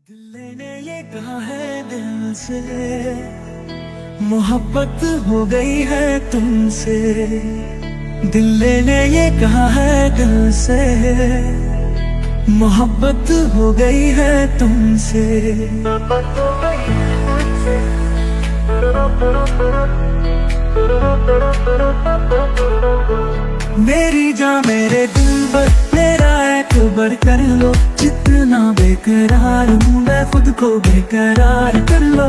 दिल ने ये कहा है दिल से, मोहब्बत हो गई है तुमसे। दिल ने ये कहा है दिल से, मोहब्बत हो गई है तुमसे। मेरी जान मेरे दिल पर मेरा एतबार कर लो, जितना बेकरार हूँ मैं खुद को बेकरार कर लो।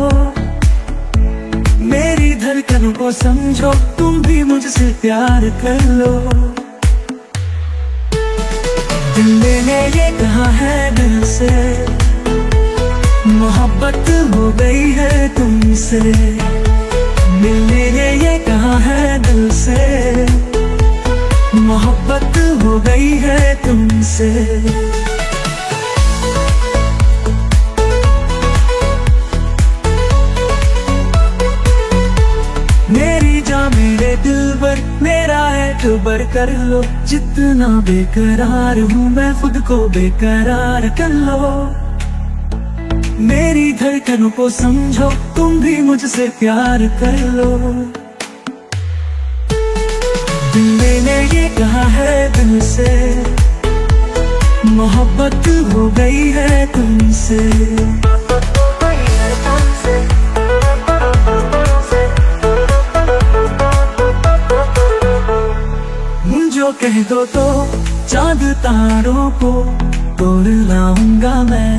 मेरी धड़कन को समझो, तुम भी मुझसे प्यार कर लो। दिल ने ये कहा है दिल से, मोहब्बत हो गई है तुमसे। दिल ने ये कहा है दिल से, मोहब्बत हो गई है तुमसे। मेरी जान मेरे दिल पर मेरा एतबार कर लो, जितना बेकरार हूँ मैं खुद को बेकरार कर लो। मेरी धड़कनों को समझो, तुम भी मुझसे प्यार कर लो। दिल ने ये कहा है दिल से, मोहब्बत हो गई है तुमसे। जो कह दो तो चांद तारों को तोड़ लाऊंगा मैं,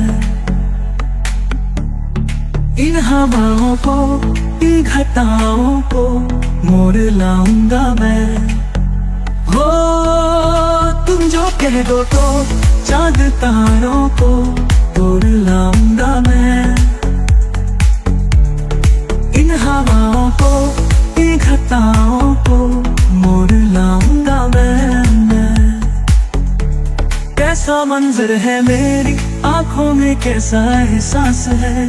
इन हवाओं को इन घटाओं को मोड़ लाऊंगा मैं। हो तुम जो कह दो तो चांद तारों को तोड़ लाऊंगा मैं, इन हवाओं को इन घटाओं को मोड़ लाऊंगा मैं। कैसा मंजर है मेरी आंखों में, कैसा एहसास है।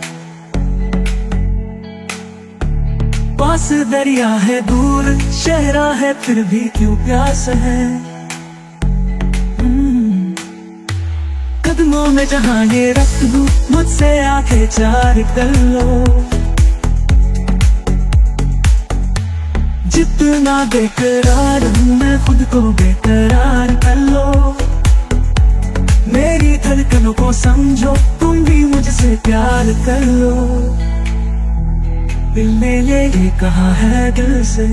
पास दरिया है दूर शहरा है, फिर भी क्यों प्यास है। कदमों में जहां ये रख दूं, मुझसे आंखें चार कर लो। जितना बेकरार हूँ मैं खुद को बेकरार कर लो। मेरी धड़कनों को समझो, तुम भी मुझसे प्यार कर लो। दिल ने ये कहा है दिल से,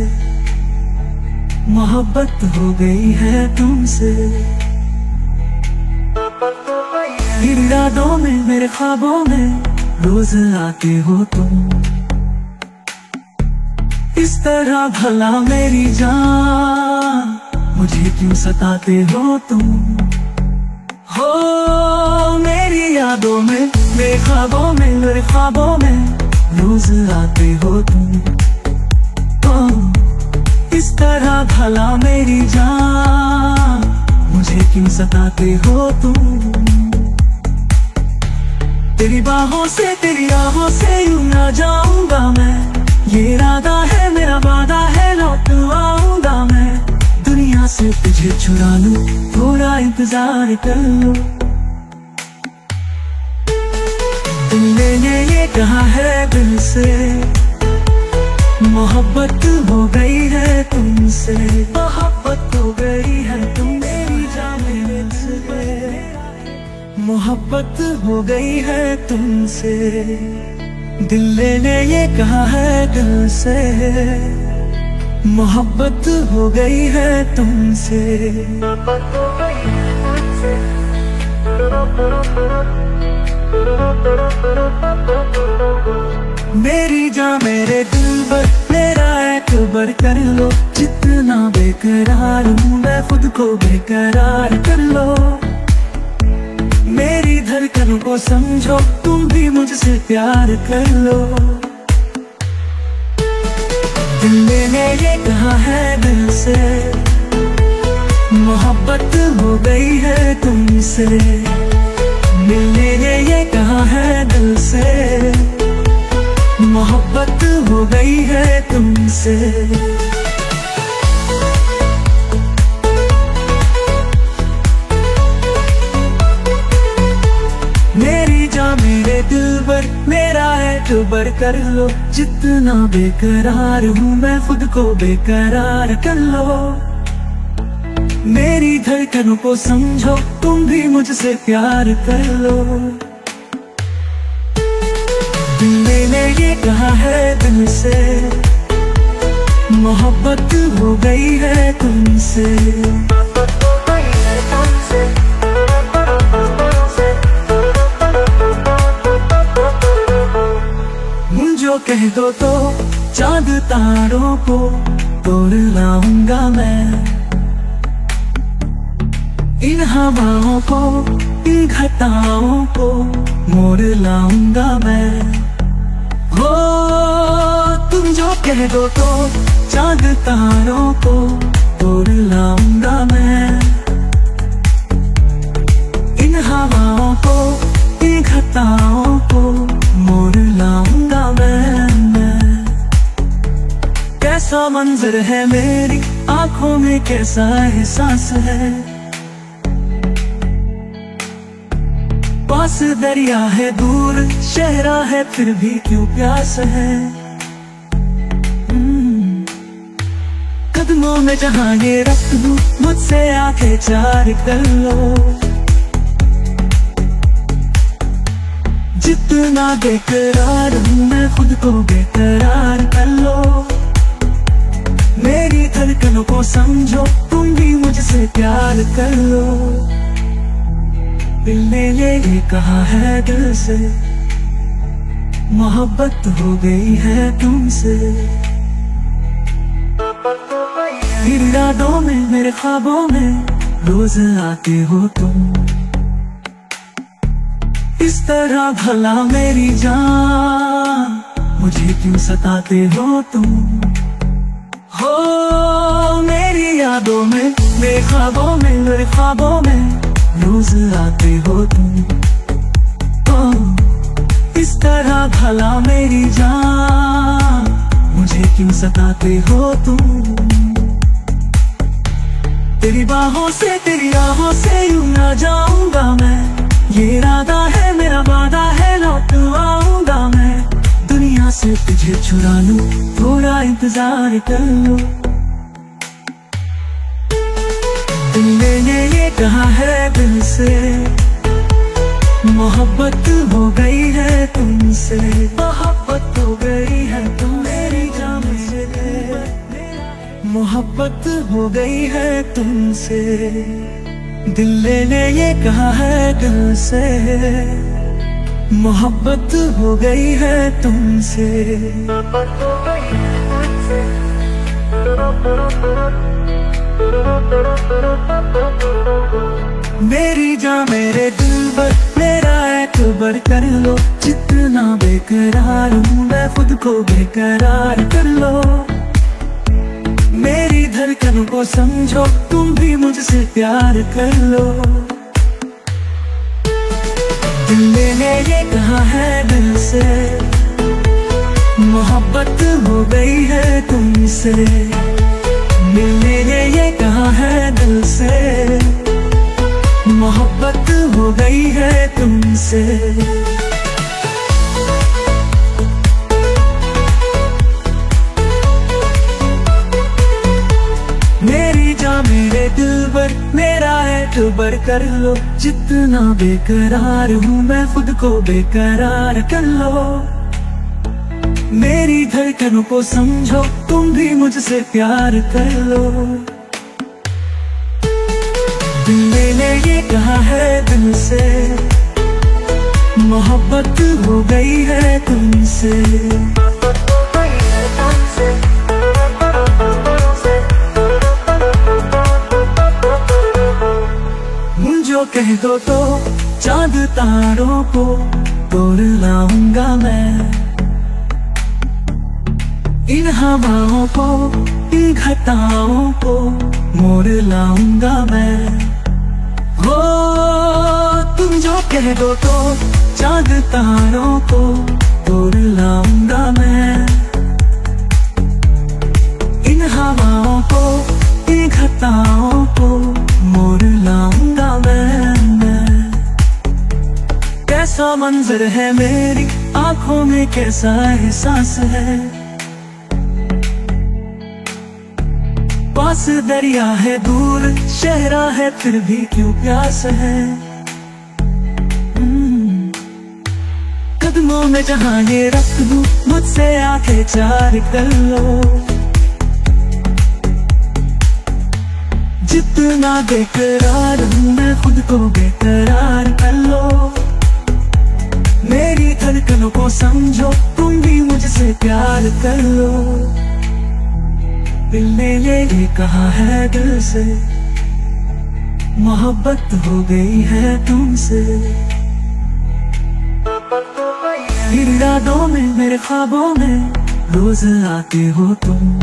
मोहब्बत हो गई है तुमसे। मेरी यादों में मेरे ख्वाबों में रोज आते हो तुम, इस तरह भला मेरी जान मुझे क्यों सताते हो तुम। हो मेरी यादों में मेरे ख्वाबों में मेरे ख्वाबों में रोज आते हो तुम। इस तरह भला मेरी जान मुझे क्यों सताते हो तुम। तेरी बाहों से तेरी आहों से यूं ना जाऊंगा मैं, ये इरादा है मेरा वादा है लौट आऊंगा मैं। दुनिया से तुझे चुरा लूं, थोड़ा इंतजार कर लो। दिल ने ये कहा है दिल से, मोहब्बत हो गई है तुमसे। मोहब्बत हो गई है तुम मेरी जान मेरे दिल पे, मोहब्बत हो गई है तुमसे। दिल ने ये कहा है दिल से, मोहब्बत हो गई है तुमसे। मेरी जान मेरे दिल पर मेरा एतबार कर लो, जितना बेकरार हूँ मैं खुद को बेकरार कर लो। मेरी धड़कन को समझो, तुम भी मुझसे प्यार कर लो। दिल ने ये कहा है दिल से, मोहब्बत हो गई है तुमसे। दिल ने ये कहा है दिल से, मोहब्बत हो गई है तुमसे। मेरी जान मेरे दिलबर, मेरा एतबार कर लो। जितना बेकरार हूँ मैं खुद को बेकरार कर लो। मेरी धड़कनों को समझो, तुम भी मुझसे प्यार कर लो। मैंने ये कहा है दिल से, मोहब्बत हो गई है तुमसे। मुझे कह दो तो चांद तारों को तोड़ लाऊंगा मैं। इन हवाओं को, इन घटाओं को मोड़ लाऊंगा मैं। हो तुम जो कह दो तो चांद तारों को तोड़ लाऊंगा मैं। इन हवाओं को, इन घटाओं को मोड़ लाऊंगा मैं। कैसा मंजर है मेरी आंखों में, कैसा एहसास है। पास दरिया है, दूर शहरा है, फिर भी क्यों प्यास है। कदमों में जहां ये रख दूं, मुझसे आंखें चार कर लो। जितना बेकरार हूँ मैं खुद को बेकरार कर लो। मेरी धड़कनों को समझो, तुम भी मुझसे प्यार कर लो। दिल ने ये कहा है दिल से, मोहब्बत हो गई है तुमसे। मेरी यादों में, मेरे ख्वाबों में रोज आते हो तुम। इस तरह भला मेरी जान, मुझे क्यों सताते हो तुम। हो मेरी यादों में, मेरे ख्वाबों में, मेरे ख्वाबों में रोज आते हो तुम। ओ इस तरह भला मेरी जान, मुझे क्यों सताते हो तुम। तेरी बाहों से, तेरी आहों से यूं ना जाऊंगा मैं। ये इरादा है मेरा, वादा है, लौट आऊंगा मैं। दुनिया से तुझे चुरा लूं, थोड़ा इंतजार कर लो। मैंने ये कहा है दिल से, मोहब्बत हो गई है तुमसे। मोहब्बत हो गई है तुम मेरी जान से। मोहब्बत हो गई है तुमसे। दिल ने ये कहा है दिल से, मोहब्बत हो गई है तुमसे। मेरी जान मेरे दिलबर, मेरा एतबार कर लो। जितना बेकरार हूँ मैं खुद को बेकरार कर लो। मेरी धड़कनों को समझो, तुम भी मुझसे प्यार कर लो। दिल ने ये कहा है दिल से, मोहब्बत हो गई है तुमसे। दिल ने ये कहा है दिल से, मोहब्बत हो गई है तुमसे। मेरी जान मेरे दिलबर, मेरा एतबार कर लो। जितना बेकरार हूँ मैं खुद को बेकरार कर लो। मेरी धड़कनों को समझो, तुम भी मुझसे प्यार कर लो। मैंने ये कहा है दिल से, मोहब्बत हो गई है तुमसे। मुझे कह दो तो चांद तारों को तोड़ लाऊंगा मैं। इन हवाओं को, इन घटाओं को मोड़ लाऊंगा मैं। हो तुम जो कह दो तो चांद तारों को तोड़ लाऊंगा मैं। इन हवाओं को, इन घटाओं को मोड़ लाऊंगा मैं। कैसा मंजर है मेरी आंखों में, कैसा एहसास है। पास दरिया है, दूर शहरा है, फिर भी क्यों प्यास है। कदमों में जहां ये रख दूं, मुझसे आंखें चार कर लो। जितना बेकरार हूँ मैं, खुद को बेकरार कर लो। मेरी धड़कनों को समझो, तुम भी मुझसे प्यार कर लो। दिल ने ये कहा है दिल से, मोहब्बत हो गई है तुमसे। इरादों में, मेरे ख्वाबों में रोज आते हो तुम।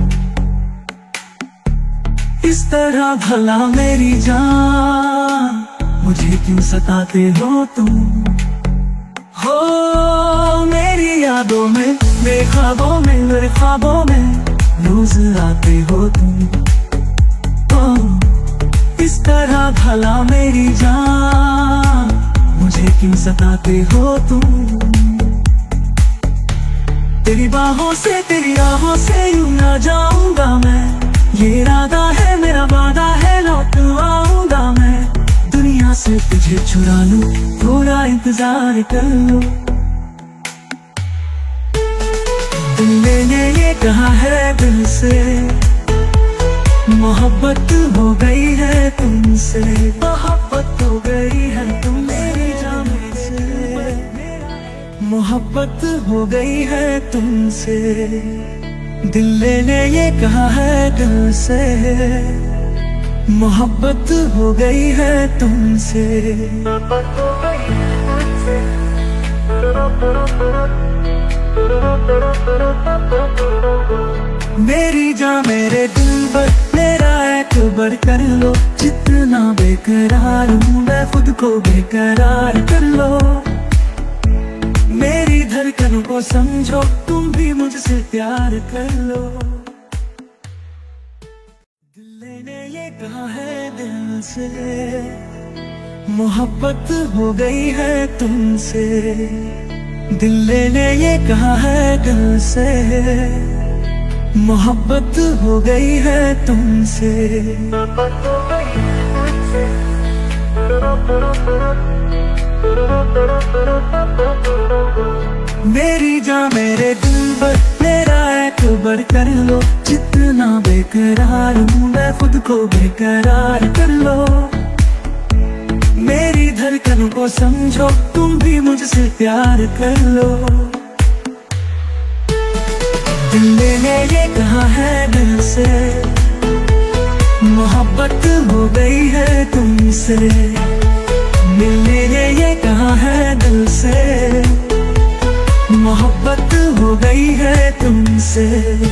इस तरह भला मेरी जान, मुझे क्यों सताते हो तुम। हो मेरी यादों में, मेरे ख्वाबों में, मेरे ख्वाबों में रोज आते हो तुम। इस तरह भला मेरी जान, मुझे क्यों सताते हो तुम। तेरी बाहों से, तेरी राहों से यूं ना जाऊंगा मैं। ये इरादा है मेरा, वादा है, लौट आऊंगा मैं। दुनिया से तुझे चुरा लूं, थोड़ा इंतजार कर लो। दिल ने ये कहा है दिल से, मोहब्बत हो गई है तुमसे। मोहब्बत हो गई है तुम मेरी जान से। मोहब्बत हो गई है तुमसे। दिल ने ये कहा है दिल से, मोहब्बत हो गई है तुमसे। मेरी जान मेरे दिल पर, मेरा एतबार कर लो। जितना बेकरार हूँ मैं, खुद को बेकरार कर लो। मेरी धड़कनों को समझो, तुम भी मुझसे प्यार कर लो। दिल ने ये कहा है दिल से, मोहब्बत हो गई है तुमसे। दिल ने ये कहा है दिल से, मोहब्बत हो गई है तुमसे। मेरी जान मेरे दिल पर, मेरा एतबार कर लो। जितना बेकरार हूँ मैं, खुद को बेकरार कर लो। मेरी धड़कनों को समझो, तुम भी मुझसे प्यार कर लो। दिल ने ये कहा है दिल से, मोहब्बत हो गई है तुमसे। दिल ने ये कहा है दिल से, मोहब्बत हो गई है तुमसे।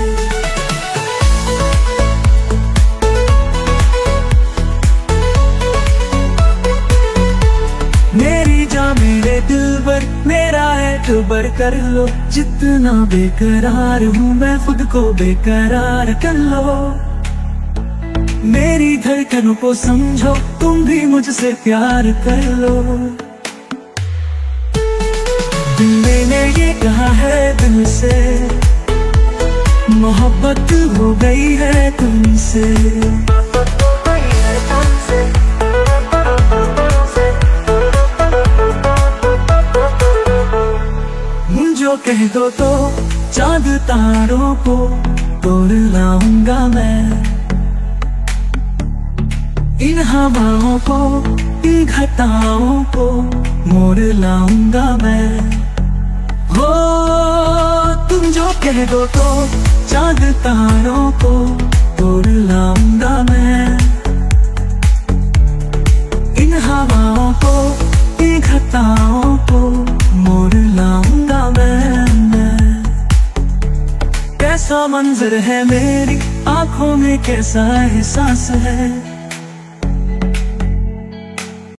मेरी जान मेरे दिल पर, मेरा एतबार कर लो। जितना बेकरार हूँ मैं, खुद को बेकरार कर लो। मेरी धड़कनों को समझो, तुम भी मुझसे प्यार कर लो। दिल ने ये कहा है दिल से, मोहब्बत हो गई है तुमसे। जो कह दो तो चांद तारों को तोड़ लाऊंगा मैं। इन हवाओं को, इन घटाओं को मोड़ लाऊंगा मैं। हो तुम जो कह दो तो चांद तारों को तोड़ लाऊंगा मैं। इन हवाओं को, इन घटाओं को मोड़ लाऊंगा मैं। कैसा मंजर है मेरी आंखों में, कैसा एहसास है।